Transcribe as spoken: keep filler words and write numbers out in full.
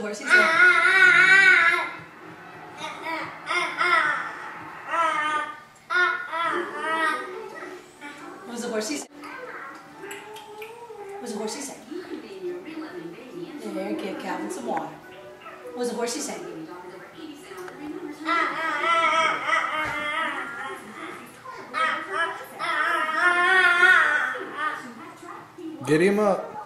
horse he say? What does the horse he say? What does the horse he say? There, give Calvin some water. What does the horse he say? Get him up.